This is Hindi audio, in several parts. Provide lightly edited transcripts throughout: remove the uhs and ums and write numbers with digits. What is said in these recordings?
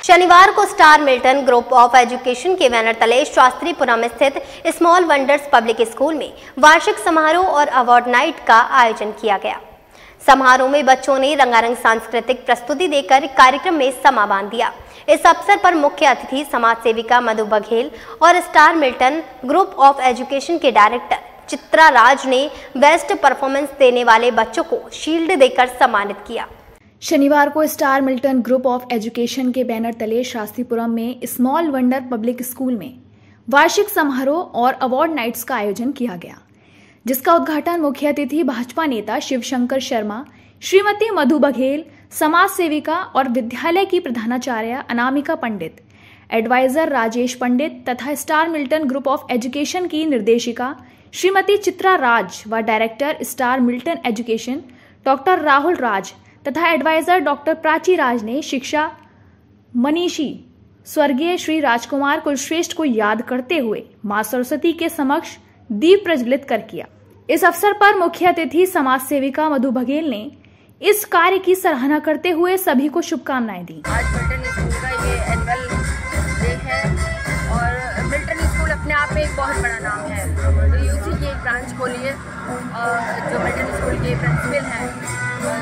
शनिवार को star Milton group of education के बैनर तले शास्त्रीपुरम स्थित स्मॉल वंडर्स पब्लिक स्कूल में वार्षिक समारोह और अवार्ड नाइट का आयोजन किया गया। समारोह में बच्चों ने रंगारंग सांस्कृतिक प्रस्तुति देकर कार्यक्रम में समा बांध दिया। इस अवसर पर मुख्य अतिथि समाज सेविका मधु बघेल और star Milton group of education के डायरेक्टर चित्रा राज ने बेस्ट परफॉर्मेंस देने वाले बच्चों को शील्ड देकर सम्मानित किया। शनिवार को star Milton group of education के बैनर तले शास्त्रीपुरम में स्मॉल वंडर पब्लिक स्कूल में वार्षिक समारोह और अवार्ड नाइट्स का आयोजन किया गया, जिसका उद्घाटन मुख्य अतिथि भाजपा नेता शिवशंकर शर्मा, श्रीमती मधु बघेल, समाज सेविका और विद्यालय की प्रधानाचार्य अनामिका पंडित, एडवाइजर राजेश पंडित तथा star Milton group of education की निर्देशिका श्रीमती चित्रा राज व director star Milton education doctor Rahul Raj तथा एडवाइजर डॉक्टर प्राची राज ने शिक्षा मनीषी स्वर्गीय श्री राजकुमार कुलश्रेष्ठ को याद करते हुए मां सरस्वती के समक्ष दीप प्रज्वलित कर किया। इस अवसर पर मुख्य अतिथि समाज सेविका मधु बघेल ने इस कार्य की सराहना करते हुए सभी को शुभकामनाएं दी। आज मिल्टन स्कूल का ये एनुअल डे है और मिल्टन स्कूल अपने आप में एक बहुत बड़ा नाम है। तो यूसी की एक ब्रांच खोली है और जो मिल्टन स्कूल के प्रिंसिपल हैं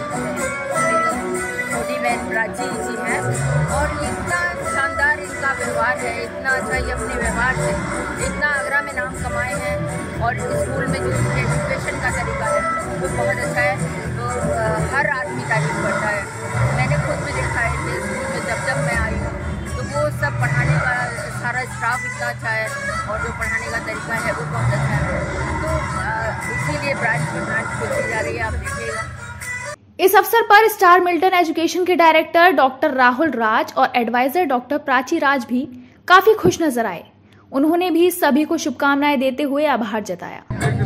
प्राची जी हैं और इतना शानदार इनका व्यवहार है, इतना अच्छा ये अपने व्यवहार से इतना आगरा में नाम कमाए हैं और स्कूल में जो एजुकेशन का तरीका है वो बहुत अच्छा है। तो हर आदमी तारीफ करता है। मैंने खुद भी देखा है कि स्कूल में जब मैं आई हूँ तो वो सब पढ़ाने का सारा स्टाफ इतना अच्छा है और जो पढ़ाने का तरीका है वो बहुत अच्छा है। तो इसीलिए ब्रांच में ब्रांच खोली जा रही है, आप देखिएगा। इस अवसर पर स्टार मिल्टन एजुकेशन के डायरेक्टर डॉक्टर राहुल राज और एडवाइजर डॉक्टर प्राची राज भी काफी खुश नजर आए। उन्होंने भी सभी को शुभकामनाएं देते हुए आभार जताया।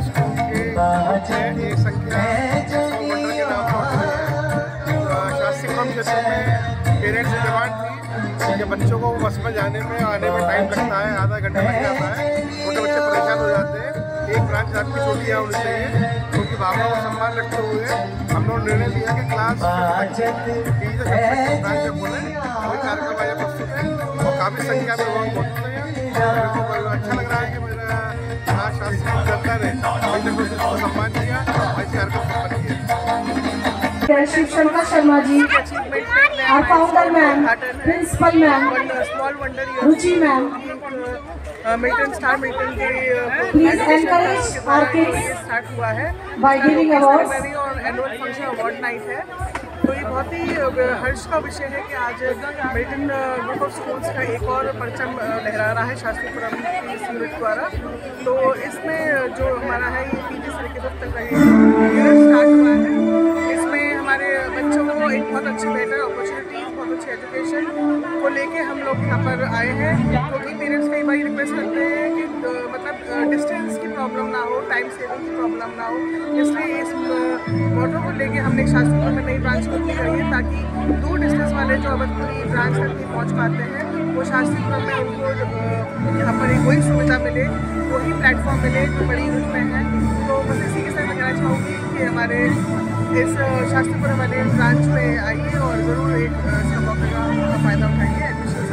बच्चों को बस में जाने में आने में टाइम लगता है, आधा घंटा लग जाता है, छोटे बच्चे परेशान हो जाते हैं। एक ब्रांच आपकी छोटी होनी चाहिए, उनकी भावनाओं को सम्मान रखते हुए हम लोग निर्णय लिया कि क्लास ब्रांच जब बोले वही कार्यक्रम आया प्रस्तुत है और काफ़ी संख्या में लोग मौजूद हैं। मेरे को अच्छा लग रहा है कि मेरा शास्त्री जनता ने इसको सम्मान किया और ऐसे कार्यक्रम सम्मान किया। Shivshankar Sharma ji, our founder ma'am, principal ma'am, Ruchi ma'am, Milton star Milton के please encourage our kids start हुआ है बाय गिविंग अवार्ड्स और एनुअल फंक्शन अवार्ड नाइट है। तो ये बहुत ही हर्ष का विषय है कि आज मिल्टन ग्रुप ऑफ स्कूल्स का एक और परचम लहरा रहा है शास्त्रीपुरम की यूनिट द्वारा। तो इसमें जो हमारा है ये पीजी से लेकर तक स्टार्ट हुआ है। इसमें हमारे बच्चों को एक बहुत अच्छी बेटर अपॉर्चुनिटीज, बहुत अच्छी एजुकेशन को लेके हम लोग यहाँ पर आए हैं, क्योंकि पेरेंट्स कई बार रिक्वेस्ट करते हैं कि मतलब डिस्टेंस की प्रॉब्लम ना हो, टाइम सेविंग की प्रॉब्लम ना हो। इसलिए इस मोटो को लेके हमने शास्त्रीपुर में नई ब्रांच खोली गई है ताकि दूर डिस्टेंस वाले जो अवधपुरी ब्रांच तक नहीं पहुँच पाते हैं वो शास्त्रीपुर में उनको यहाँ पर एक वही सुविधा मिले, वही प्लेटफॉर्म मिले जो बड़ी रूप में है। तो बस इसी के साथ मैं कहना चाहूँगी कि हमारे इस शास्त्रीपुर वाले ब्रांच में आइए और ज़रूर एक मौके का फायदा उठाइए।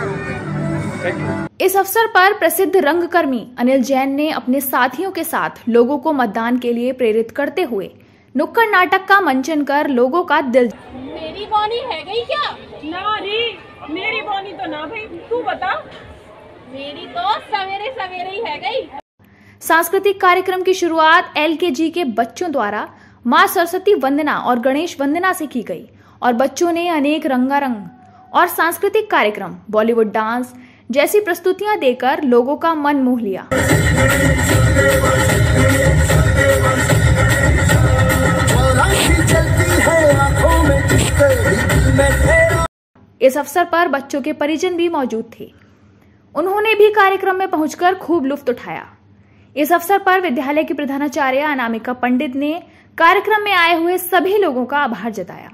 इस अवसर पर प्रसिद्ध रंगकर्मी अनिल जैन ने अपने साथियों के साथ लोगों को मतदान के लिए प्रेरित करते हुए नुक्कड़ नाटक का मंचन कर लोगों का दिल। मेरी बोनी है गई क्या? ना रे, मेरी बोनी तो ना भाई, तू बता। मेरी तो सवेरे सवेरे ही है गई। सांस्कृतिक कार्यक्रम की शुरुआत एलकेजी के बच्चों द्वारा मां सरस्वती वंदना और गणेश वंदना से की गई और बच्चों ने अनेक रंगारंग और सांस्कृतिक कार्यक्रम, बॉलीवुड डांस जैसी प्रस्तुतियां देकर लोगों का मन मोह लिया। इस अवसर पर बच्चों के परिजन भी मौजूद थे। उन्होंने भी कार्यक्रम में पहुंचकर खूब लुत्फ उठाया। इस अवसर पर विद्यालय की प्रधानाचार्य अनामिका पंडित ने कार्यक्रम में आए हुए सभी लोगों का आभार जताया।